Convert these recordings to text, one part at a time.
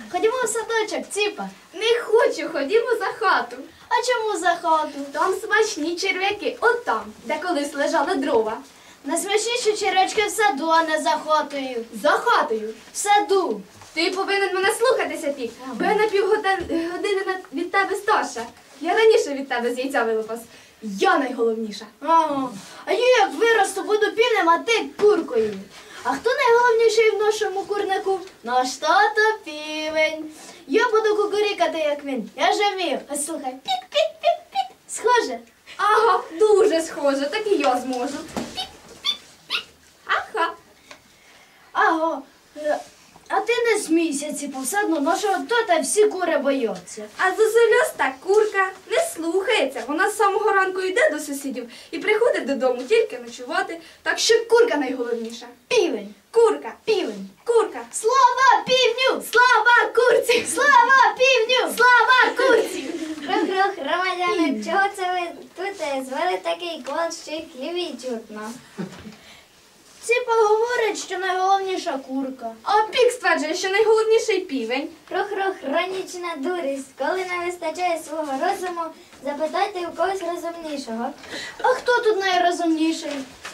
Ходімо в садочок, Ціпа. Не хочу, ходімо за хату. А чому за хату? Там смачні черв'яки, от там, де колись лежали дрова. Найсмачніші червячки в саду, а не за хатою. За хатою. В саду. Ти повинен мене слухатися, Пік, бо я на півгодини від тебе старша. Я раніше від тебе з яйця вилупас. Я найголовніша. Ага. А я як виросту, буду півнем, а ти куркою. А хто найголовніший в нашому курнику? Наш тато півень. Я буду кукурікати, як він. Я же вмію. Ось слухай. Пік-пік-пік-пік. Схоже? Ага, дуже схоже, так і я зможу. Пік-пік-пік. Ага. Аго. А ти не смійся, Ціпа, все одно нашого тата всі кури бояться. А зозуляста курка не слухається. Вона з самого ранку йде до сусідів і приходить додому тільки ночувати. Так що курка найголовніша. Півень. Курка. Півень. Курка. Слава півню! Слава курці! Слава півню! Слава курці! Рух, громадяни, чого це ви тут звели такий кол, що й хліві чутно? Ціпа говорить, що найголовніша курка. А Пік стверджує, що найголовніший півень. Рух, хронічна дурість. Коли не вистачає свого розуму, запитайте у когось розумнішого. А хто тут найрозумніший?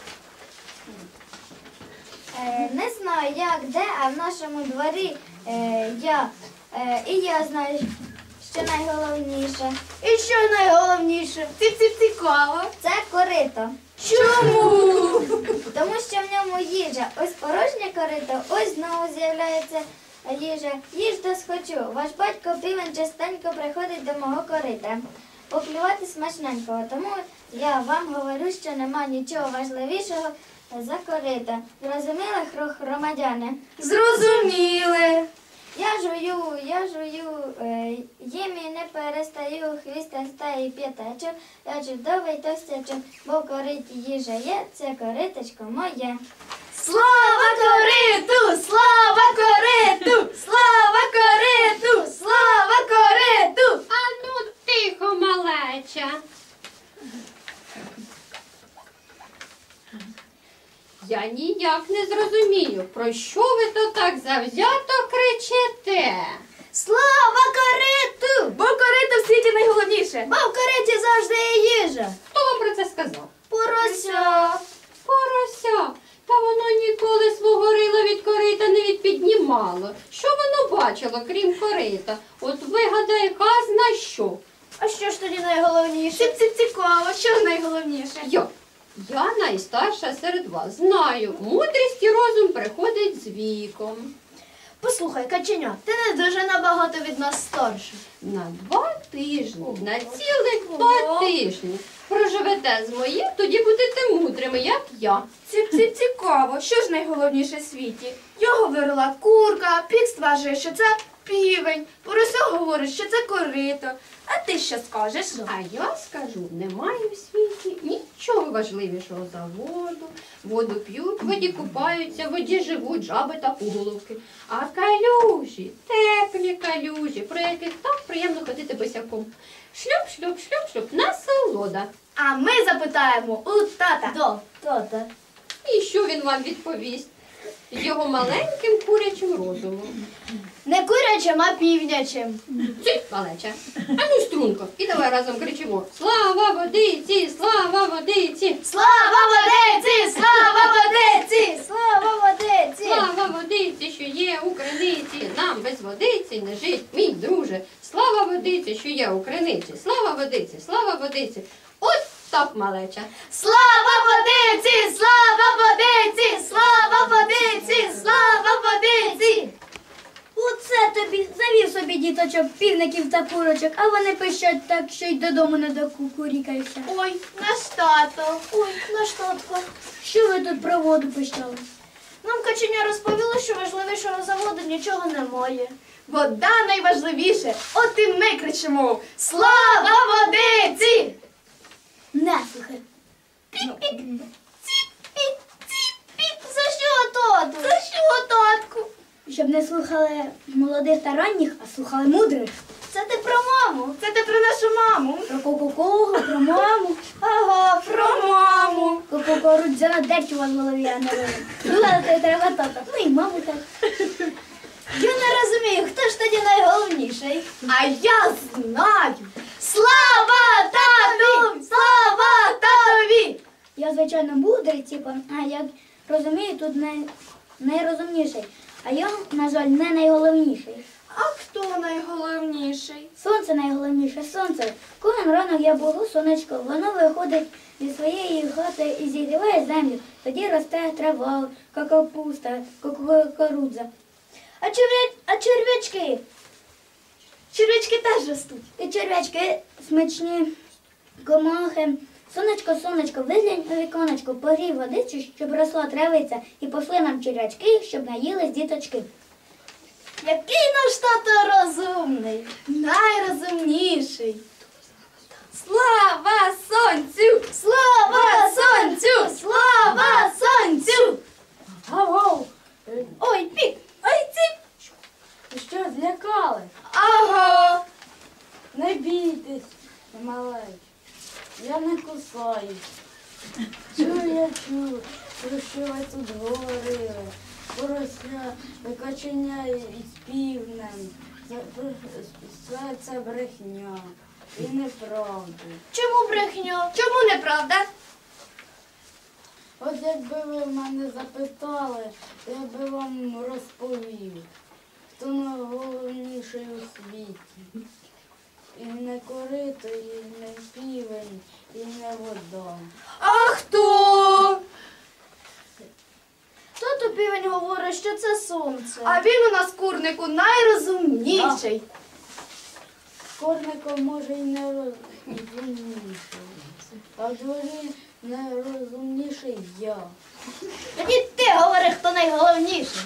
Не знаю, як, де, а в нашому дворі я знаю, що найголовніше. І що найголовніше? Цікаво. Це корито. Чому? Тому що в ньому їжа. Ось порожнє корито, ось знову з'являється їжа. Їж досхочу. Ваш батько півень частенько приходить до мого корита. Поклювати смачненького. Тому я вам говорю, що нема нічого важливішого за корита. Зрозуміли, громадяни? Зрозуміли. Я жую, їм і не перестаю, хвіста стає п'ятачу, я чудовий тостячу, бо в кориті їжа є, це кориточко моє. Слава кориту! Слава кориту! Слава кориту! Слава кориту! А ну тихо, малеча. Я ніяк не зрозумію, про що ви то так завзято кричите? Слава кориту! Бо корито в світі найголовніше. Бо в кориті завжди є їжа. Хто вам про це сказав? Порося. Порося. Та воно ніколи свого рила від корита не відпіднімало. Що воно бачило, крім корита? От вигадає казна що. А що ж тоді найголовніше? Цікаво, що найголовніше? Я найстарша серед вас. Знаю, мудрість і розум приходить з віком. Послухай, каченя, ти не дуже набагато від нас старша. На 2 тижні, на цілих 2 тижні. Проживете з моїм, тоді будете мудрими, як я. Цікаво, що ж найголовніше в світі? Я говорила курка, Пік стверджує, що це півень, Порося говорить, що це корито. А ти що скажеш? А я скажу, немає в світі нічого важливішого за воду. Воду п'ють, в воді купаються, в воді живуть жаби та пуголовки. А калюжі, теплі калюжі, про яких так приємно ходити босяком. Шлюп, насолода. А ми запитаємо у тата. Тата. І що він вам відповість? З його маленьким курячим розумом. Не курячим, а півнячим. Цить, малеча. Ану, струнко. І давай разом кричимо. Слава водиці, слава водиці. Слава водиці! Слава водиці! Слава водиці! Слава водиці, що є у криниці. Нам без водиці не жить, мій друже. Слава водиці, що є у криниці. Слава водиці, слава водиці. От так, малеча. Слава водиці! Слава водиці! Слава водиці! Слава водиці! Оце тобі завів собі діточок, півників та курочок, а вони пищать так, що й додому не докукурікаються. Ой, наш тато. Ой, наш татко, що ви тут про воду пищали? Нам каченя розповіло, що важливішого за воду нічого немає. Вода найважливіше. От і ми кричимо. Слава водиці! Наслухай. Пік-пік, ціп-пік, ціп-пік. За що, тату? За що, татку? Щоб не слухали молодих та ранніх, а слухали мудрих. Це ти про маму. Це ти про нашу маму. Про кого, про маму. Ага, про маму. Кого рудзяна дерть у вас в голові, а не ви. Ну, ладно, треба тата. Ну і маму так. Я не розумію, хто ж тоді найголовніший? А я знаю! Слава тату! Слава татові! Я, звичайно, мудрий, а як розумію, тут найрозумніший. А я, на жаль, не найголовніший. А хто найголовніший? Сонце найголовніше, сонце. Кожен ранок я буду сонечко, воно виходить зі своєї хати і зігріває землю. Тоді росте трава, капуста, кукурудза. А черв'ячки? Червячки теж ростуть. І черв'ячки смачні, комахи. Сонечко, сонечко, виглянь у віконечко, погрій водичку, щоб росла травиця, і пошли нам черв'ячки, щоб наїлись діточки. Який наш тато розумний, найрозумніший. Слава сонцю! Слава сонцю! Слава сонцю! Гав-гав! Ой, пік! Ой, ціп! Ви що, злякали? Аго! Не бійтесь, малеч. Я не кусаюсь. Я чую, про що ви тут говорили. Порося, каченя із півнем. Це брехня. І неправда. Чому брехня? Чому неправда? От якби ви мене запитали, я би вам розповів, хто найголовніший у світі. І не корито, і не півень, і не вода. А хто? Тато півень говорить, що це сонце. А він у нас курнику найрозумніший. Корником може і не розумніший, а в дворі найрозумніший я. Тоді ти говори, хто найголовніший.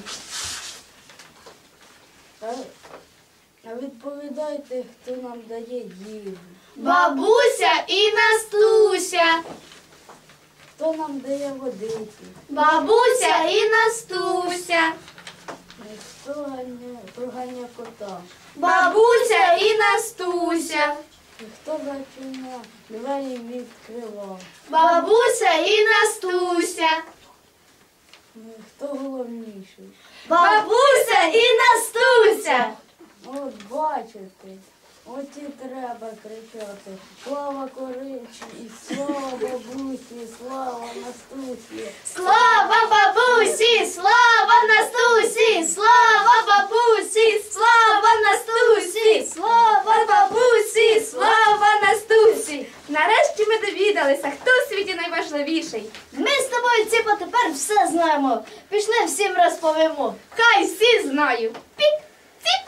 А відповідайте, хто нам дає їжу. Бабуся і Настуся. Хто нам дає водиці? Бабуся і Настуся. Хто проганяє кота? Бабуся і Настуся. Хто зачиняє двері відкривав? Бабуся і Настуся. Хто головніший? Бабуся і Настуся. От бачите, от і треба кричати. Слава коричі, і слава бабусі, слава Настусі. Слава бабусі, слава Настусі, слава бабусі, слава Настусі, слава бабусі, слава Настусі. Нарешті ми довідалися, хто у світі найважливіший. Ми з тобою, Ціпа, тепер все знаємо. Пішли всім розповімо. Хай всі знають. Пік, ціп.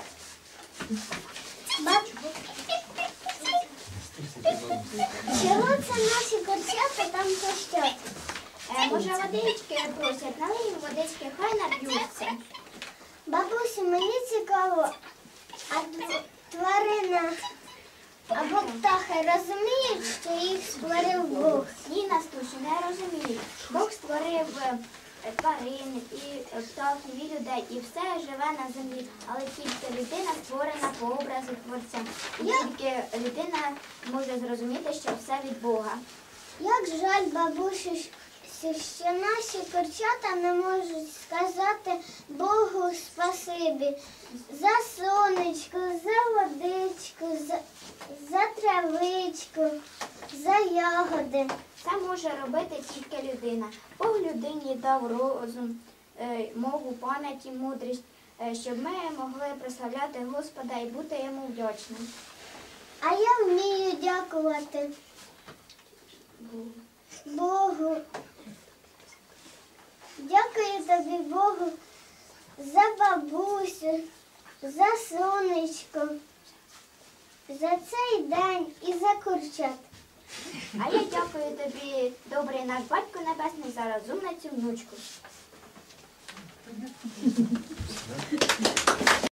Чого це наші курчата там пощать? Може, водички просять, налий їм водички, хай нап'ються. Бабусю, мені цікаво, а тварина або птахи розуміють, що їх створив Бог? Ні, Настусю, не розумію. Бог створив тварин, і птахів, і людей, і все живе на землі. Але тільки людина створена по образу Творця. І тільки людина може зрозуміти, що все від Бога. Як жаль, бабусю, що наші курчата не можуть сказати Богу спасибі за сонечко, за водичку, за травичку, за ягоди. Це може робити тільки людина. Бог людині дав розум, мову, пам'ять і мудрість, щоб ми могли прославляти Господа і бути йому вдячним. А я вмію дякувати Богу. Дякую тобі, Богу, за бабусю, за сонечко, за цей день і за курчат. А я дякую тобі, добрий наш Батько Небесний, за розумницю внучку.